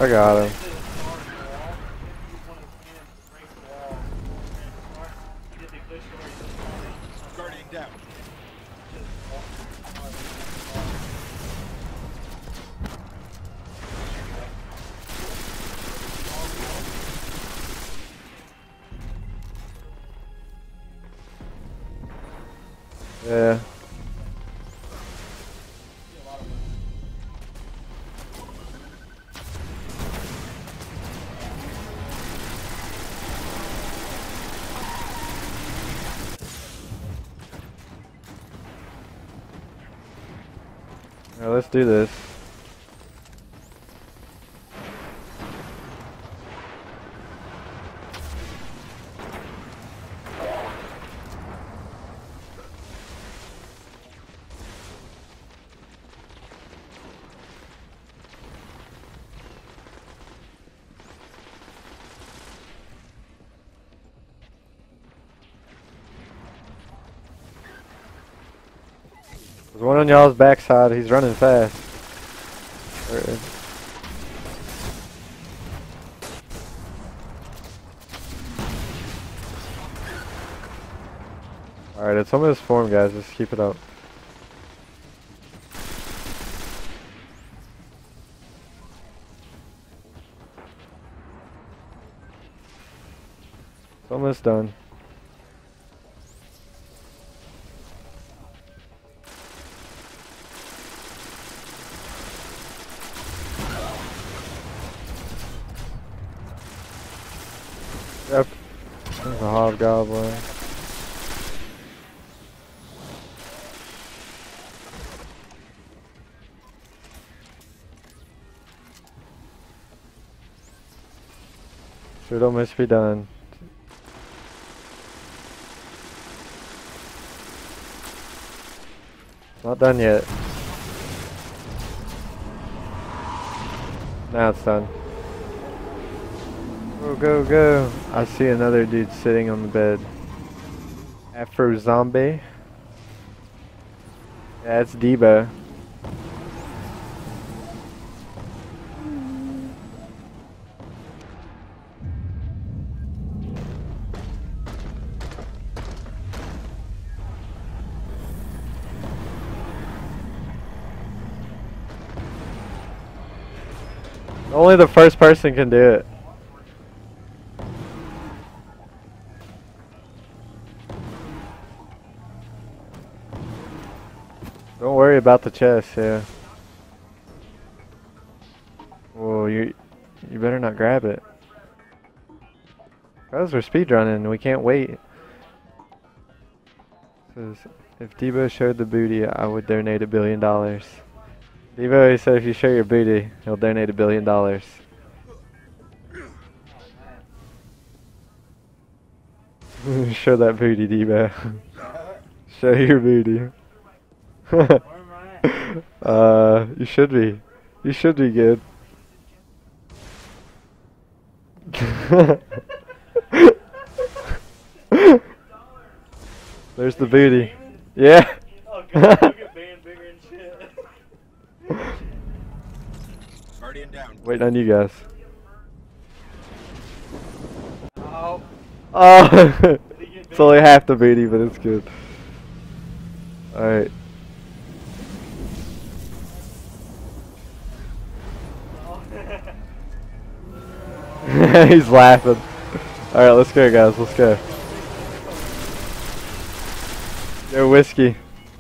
I got him. Guardian down. Yeah. Now let's do this. There's one on y'all's backside. He's running fast. Alright, it's almost formed, guys. Just keep it up. It's almost done. Yep. There's a hobgoblin. Should almost be done. Not done yet. Now it's done. Go, go, go. I see another dude sitting on the bed. Afro zombie. Yeah, it's Debo. Only the first person can do it. Don't worry about the chest, yeah. Whoa, you better not grab it. Guys, we're speedrunning, we can't wait. Says, if Debo showed the booty, I would donate $1 billion. Debo, he said if you show your booty, he'll donate $1 billion. Show that booty, Debo. Show your booty. You should be. You should be good. There's the booty. Yeah. Oh god, you get banned bigger and shit. Guardian down. Waiting on you guys. Oh. Oh, it's only half the booty, but it's good. Alright. He's laughing. Alright, let's go, guys. Let's go. Yo, whiskey.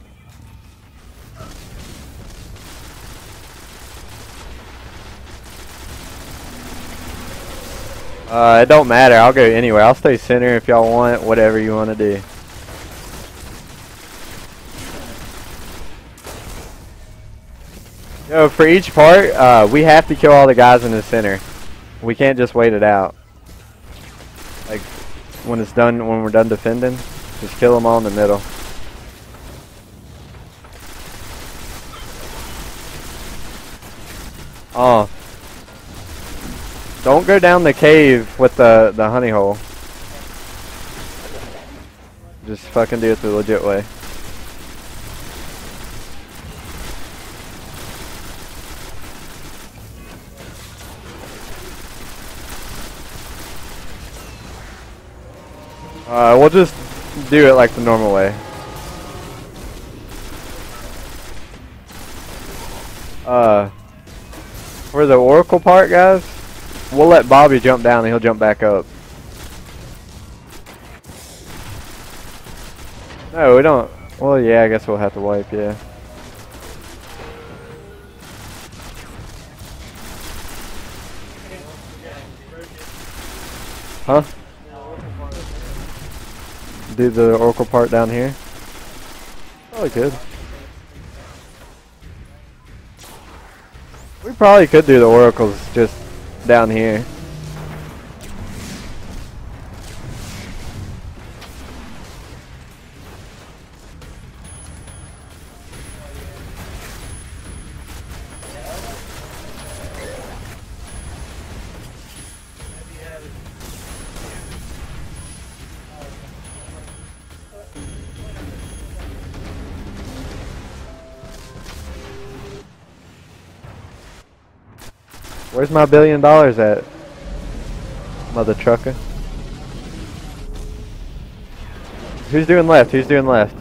It don't matter. I'll go anywhere. I'll stay center if y'all want. Whatever you want to do. Yo, for each part, we have to kill all the guys in the center. We can't just wait it out. Like, when it's done, when we're done defending, just kill them all in the middle. Oh. Don't go down the cave with the honey hole. Just fucking do it the legit way. We'll just do it like the normal way. For the Oracle part, guys, we'll let Bobby jump down and he'll jump back up. No, we don't. Well, yeah, I guess we'll have to wipe, yeah. Huh? Do the Oracle part down here? Probably could. We probably could do the Oracles just down here. Where's my $1 billion at, mother trucker? Who's doing left? Who's doing left?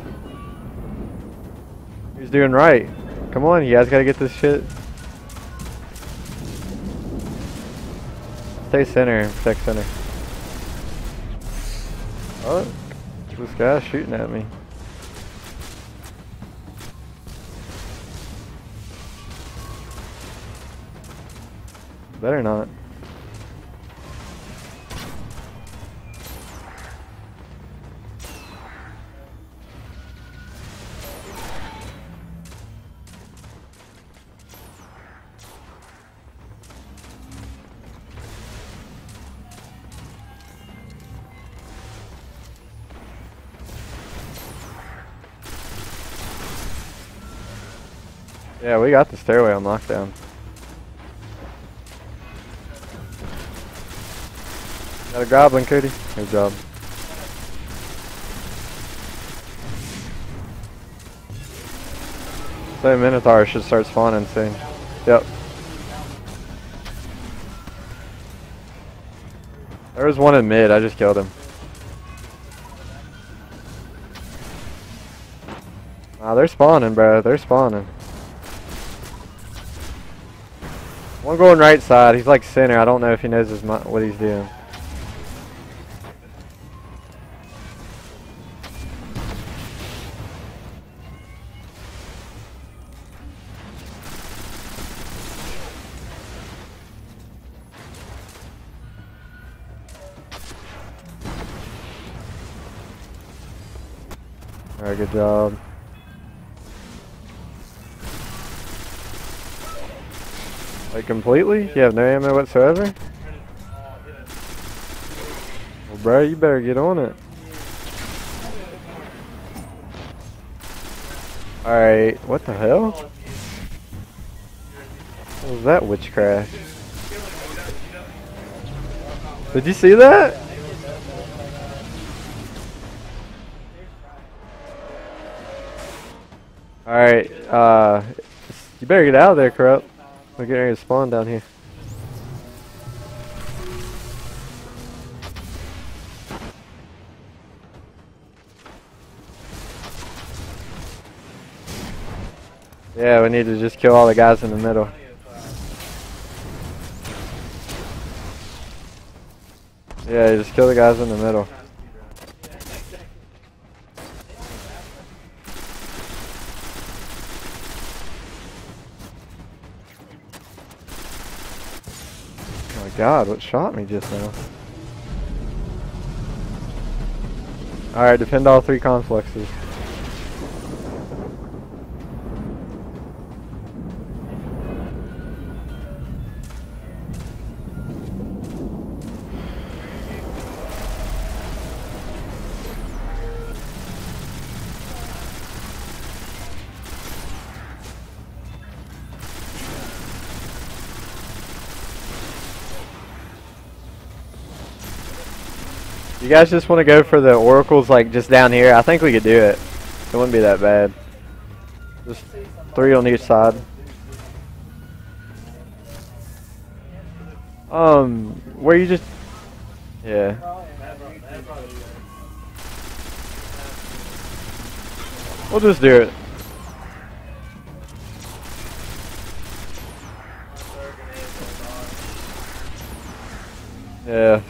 Who's doing right? Come on, you guys gotta get this shit. Stay center, protect center. Oh, this guy's shooting at me. Better not. Yeah, we got the stairway on lockdown. Got a goblin, Cody. Good job. So Minotaur should start spawning soon. Yep. There was one in mid, I just killed him. Ah, they're spawning, bro. They're spawning. One going right side. He's like center. I don't know if he knows what he's doing. Alright, good job. Like completely? You have no ammo whatsoever? Well, bro, you better get on it. Alright, what the hell? What was that witchcraft? Did you see that? Alright, you better get out of there, Corrupt. We're getting ready to spawn down here. Yeah, we need to just kill all the guys in the middle. Yeah, just kill the guys in the middle. Oh my god, what shot me just now? Alright, defend all 3 confluxes. You guys just want to go for the oracles like just down here? I think we could do it. It wouldn't be that bad. Just 3 on each side. Where you just... Yeah. We'll just do it. Yeah.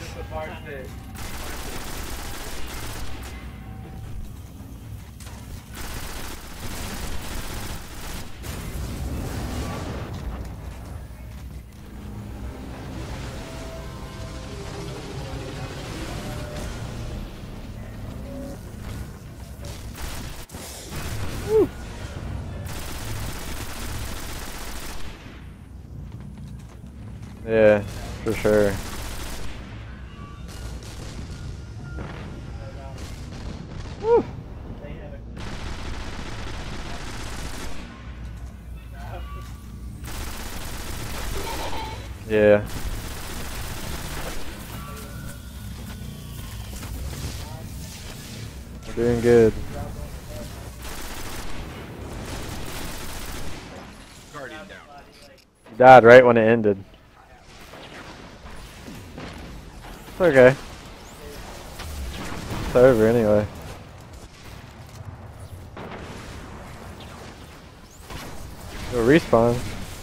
Yeah, for sure. Woo. Yeah. We're doing good. Guardian down. You died right when it ended. It's okay. It's over anyway. It'll respawn.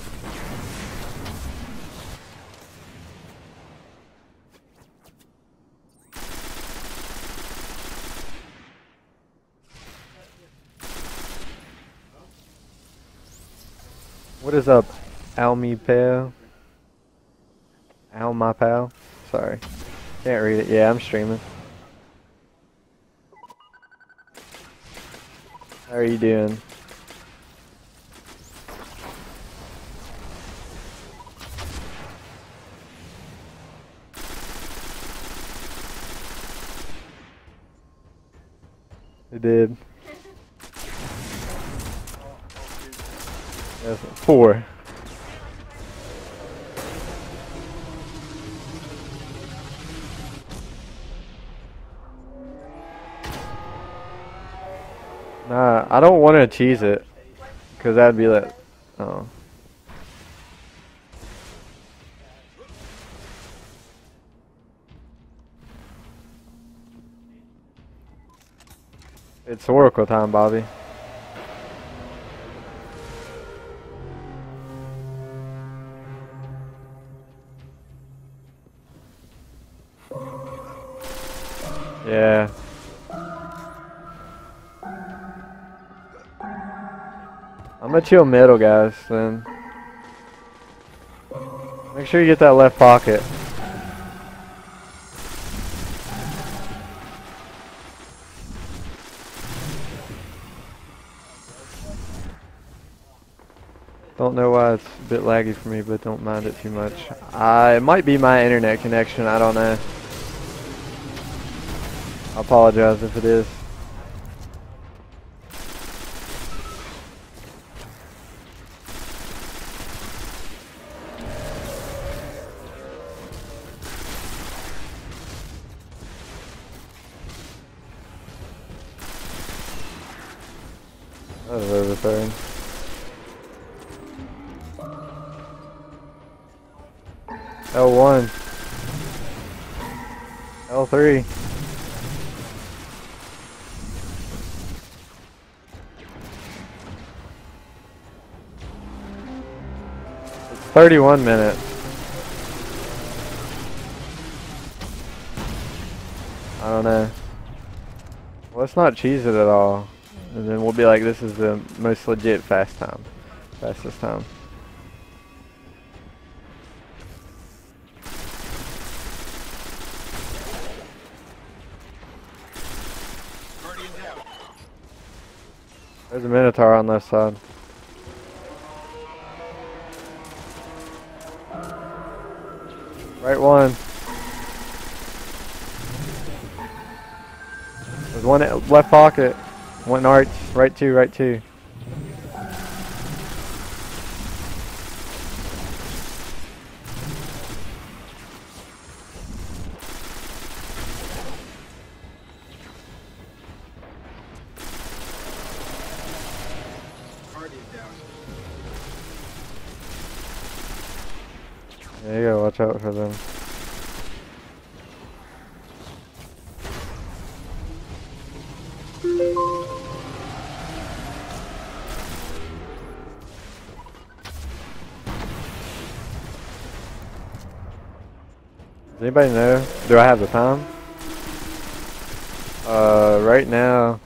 What is up, Almy pal? Almy pal? Sorry. Can't read it. Yeah, I'm streaming. How are you doing? It did. That's 4. Nah, I don't want to cheese it, cause that'd be like, oh. It's Oracle time, Bobby. Yeah. I'm gonna chill middle, guys, then. Make sure you get that left pocket. Don't know why it's a bit laggy for me, but don't mind it too much. It might be my internet connection, I don't know. I apologize if it is. That was overturned. L1. L3. It's 31 minutes. I don't know. Well, let's not cheese it at all. And then we'll be like, this is the most legit fastest time. Guardian down. There's a Minotaur on left side. Right one. There's one left pocket. One arch. Right two, right two. Guardian down. Yeah, you gotta watch out for them. Does anybody know? Do I have the time? Right now,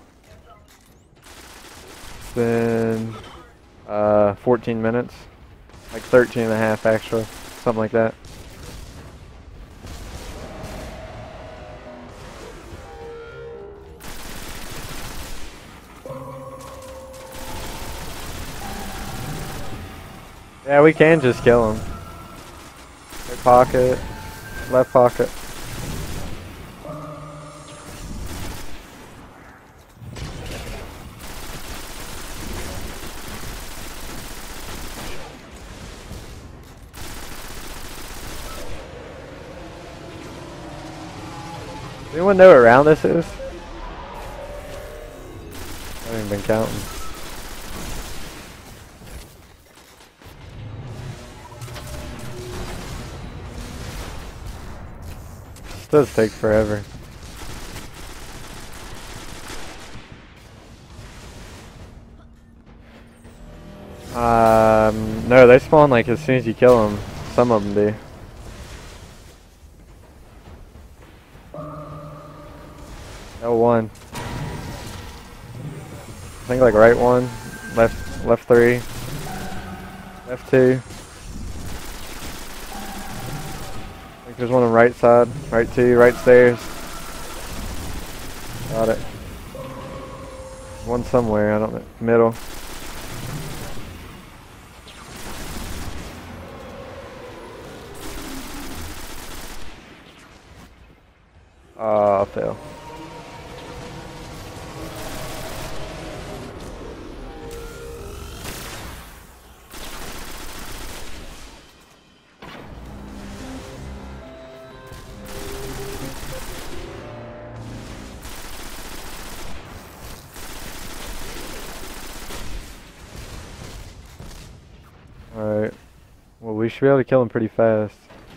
it's been 14 minutes. Like 13 and a half actually. Something like that. Yeah, we can just kill him. Right pocket, left pocket. Does anyone know what round this is? I haven't even been counting. This does take forever. No, they spawn like as soon as you kill them. Some of them do. L1. I think like right one, left three, left two. I think there's one on the right side, right two, right stairs. Got it. One somewhere, I don't know. Middle. I fail. Alright. Well, we should be able to kill him pretty fast.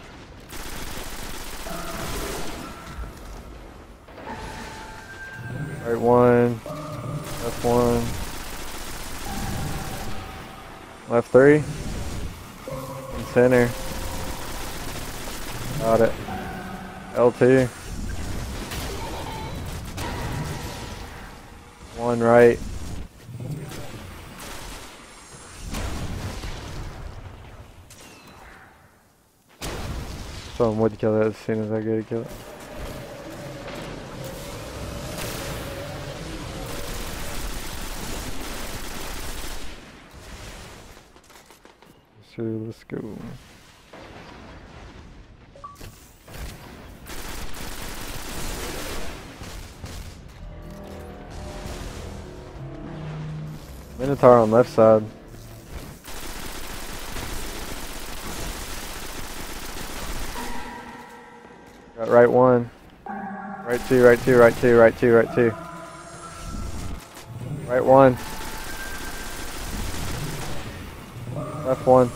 Right one. Left one. Left three. In center. Got it. L2. One right. Someone would kill that as soon as I go to kill it. So let's go. Minotaur on left side. Got right one. Right two, right two, right two, right two, right two. Right one. Left one.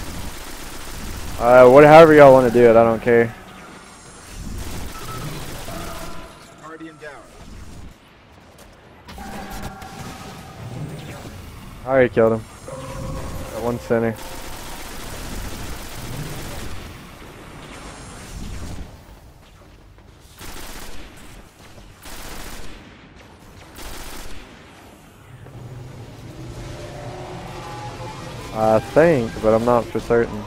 However y'all want to do it, I don't care. Guardian down. I already killed him. Got one center. I think, but I'm not for certain.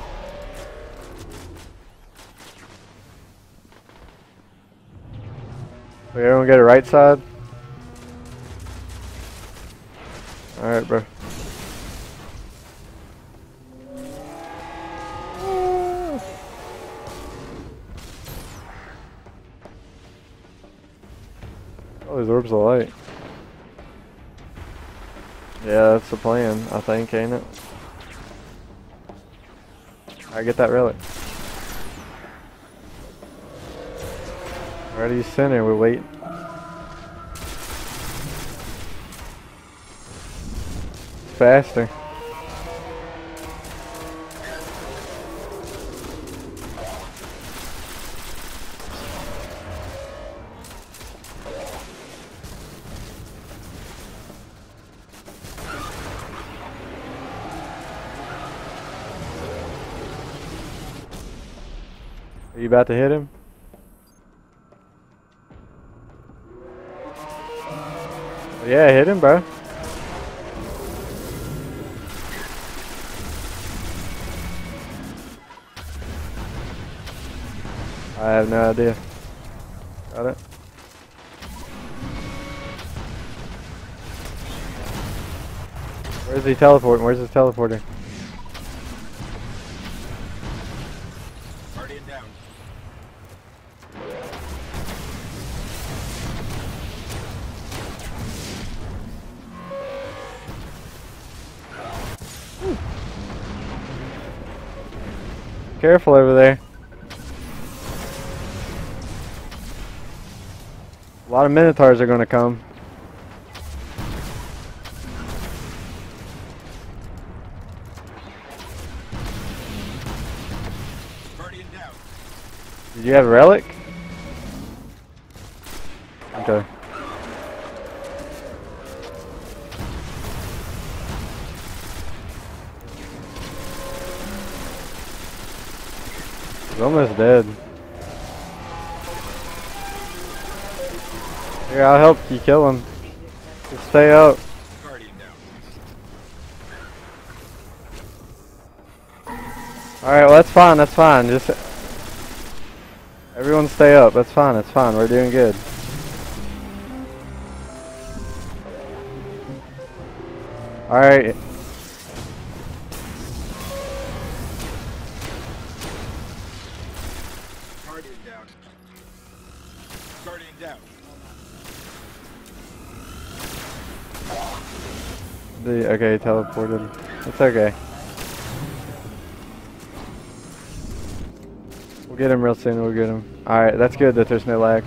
Wait, everyone get a right side? Alright, bro. Oh, there's orbs of light. Yeah, that's the plan, I think, ain't it? I get that relic. Already center, we wait. It's faster. Are you about to hit him? Yeah, hit him, bro. I have no idea. Got it. Where's he teleporting? Where's his teleporter? Guardian down. Careful over there. A lot of Minotaurs are gonna come. Guardian down. Did you have a relic? Okay. He's almost dead. Here, I'll help you kill him. Just stay up. Guardian down. Alright, well that's fine, that's fine. Just everyone stay up. That's fine, that's fine. We're doing good. Alright. Guardian down. Guardian down. Okay, teleported. It's okay. We'll get him real soon, we'll get him. Alright, that's good that there's no lag.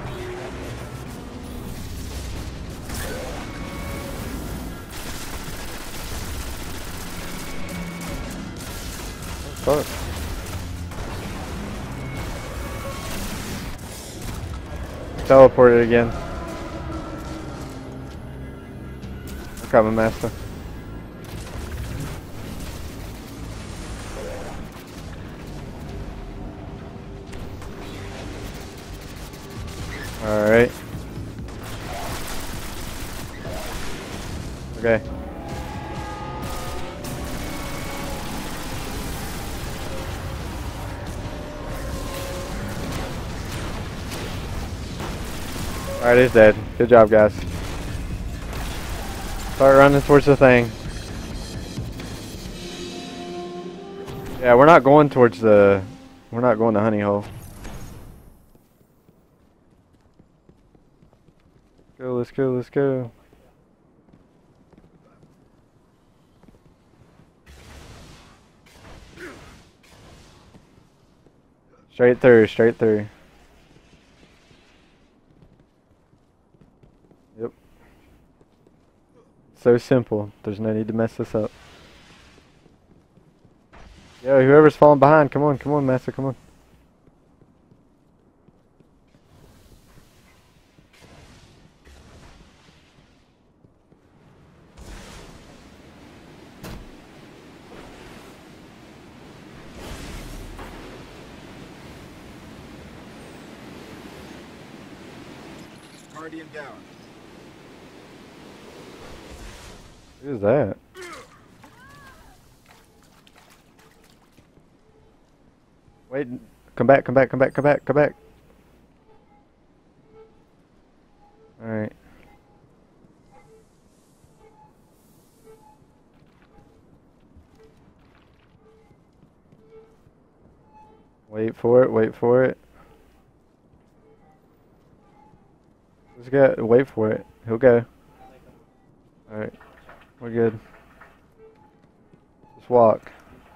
Fuck. Teleported again. I'm coming, master. Alright. Okay. Alright, he's dead. Good job, guys. Start running towards the thing. Yeah, we're not going towards the... We're not going to honey hole. Go, let's go, let's go. Straight through, straight through. Yep. So simple. There's no need to mess this up. Yo, whoever's falling behind, come on, master, come on. Guardian down. Who's that? Wait, come back, come back, come back, come back, come back. Alright. Wait for it, wait for it. Just go, wait for it. He'll go. Alright. We're good. Just walk.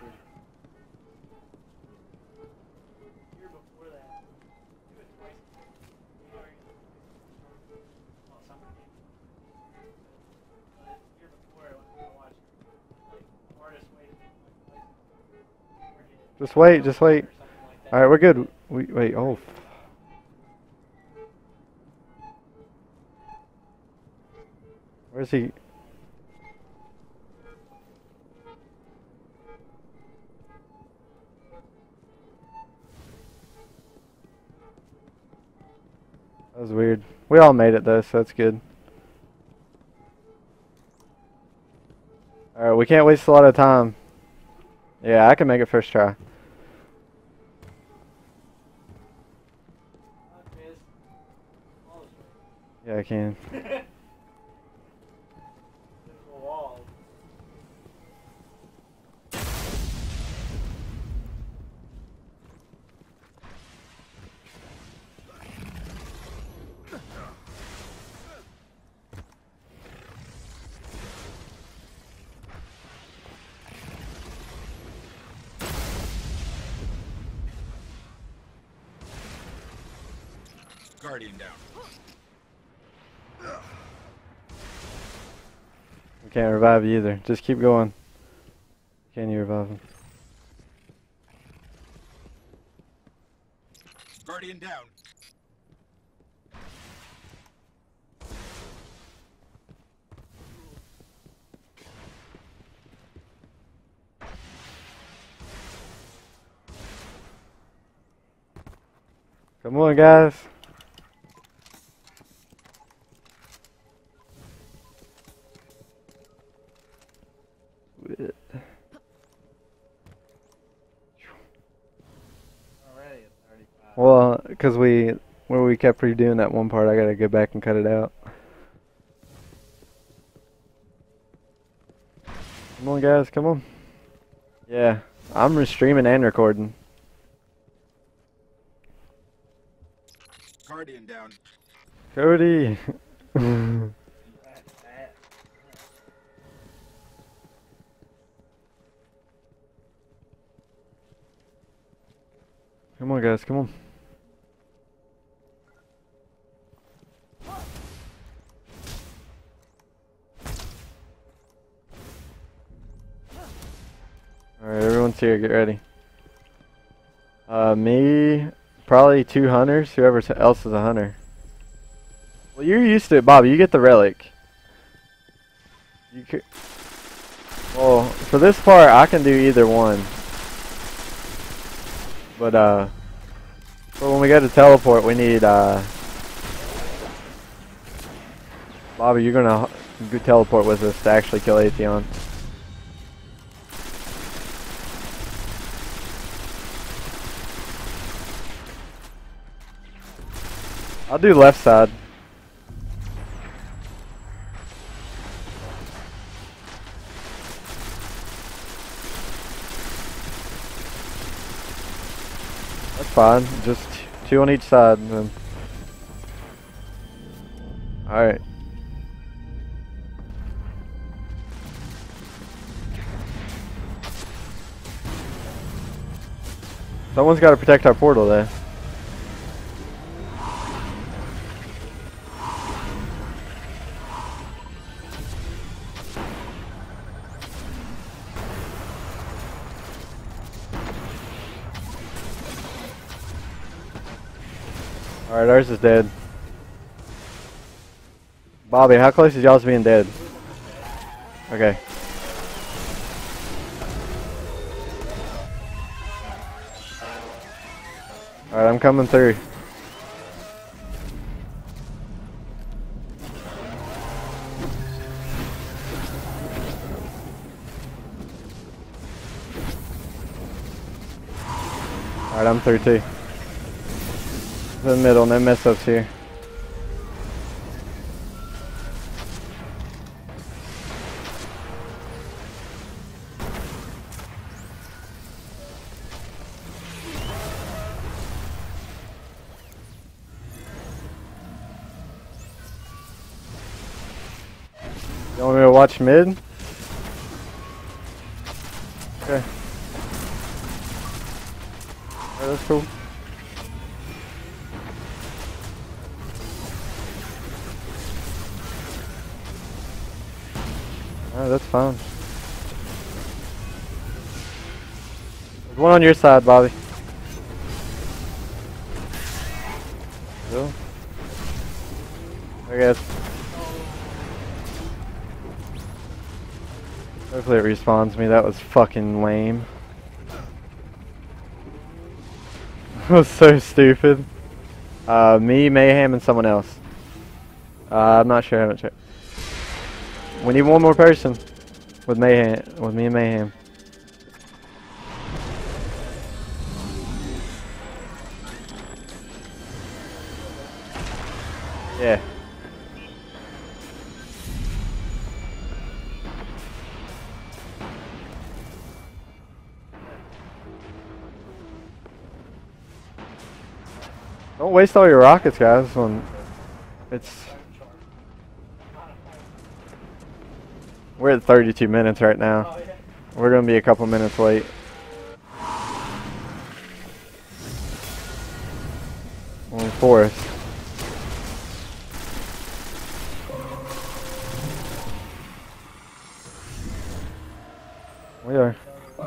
Just wait, just wait. Alright, we're good. Wait, oh. Where's he? That was weird. We all made it though, so that's good. Alright, we can't waste a lot of time. Yeah, I can make it first try. Yeah, I can. Guardian down. We can't revive you either. Just keep going. Can you revive him? Guardian down. Come on, guys. Well, because where we kept redoing that one part, I gotta go back and cut it out. Come on, guys, come on. Yeah, I'm streaming and recording. Guardian down. Cody. Come on, guys, come on. Alright, everyone's here, get ready. Me, probably 2 hunters, whoever else is a hunter. Well, you're used to it, Bobby, you get the relic. Well, for this part, I can do either one. But when we go to teleport, we need, Bobby, you're gonna go teleport with us to actually kill Atheon. I'll do left side. That's fine. Just 2 on each side. And then... Alright. Someone's got to protect our portal there. Alright, ours is dead. Bobby, how close is y'all's being dead? Okay. Alright, I'm coming through. Alright, I'm through too. To the middle, no mess ups here. You want me to watch mid? Okay. Alright, that's cool. Alright, that's fine. There's one on your side, Bobby. Go. I guess. Hopefully it respawns me. That was fucking lame. That was so stupid. Me, Mayhem, and someone else. I'm not sure. I haven't checked. We need one more person. With Mayhem, with me and Mayhem. Yeah. Don't waste all your rockets, guys. When it's we're at 32 minutes right now. We're gonna be a couple minutes late. We're in forest. We are.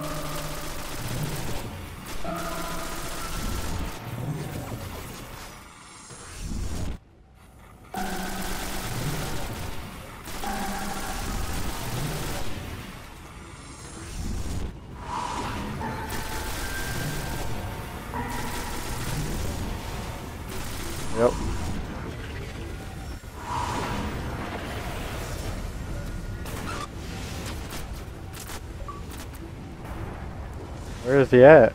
Yep. Where is he at?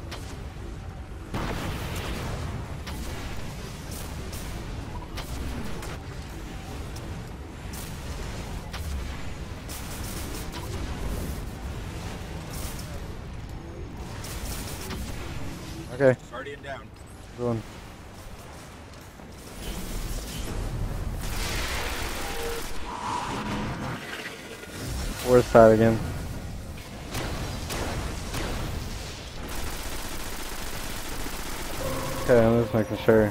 Okay. Guardian down. Good one. Forest side again. Okay, I'm just making sure.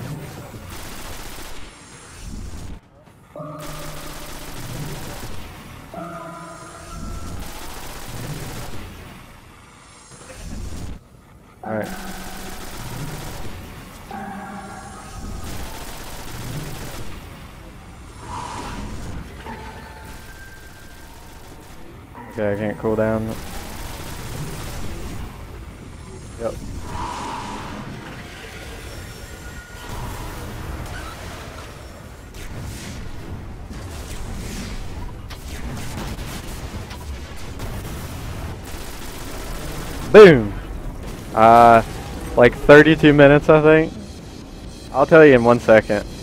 Alright. Okay, I can't cool down. Yep. Boom! Like 32 minutes, I think. I'll tell you in 1 second.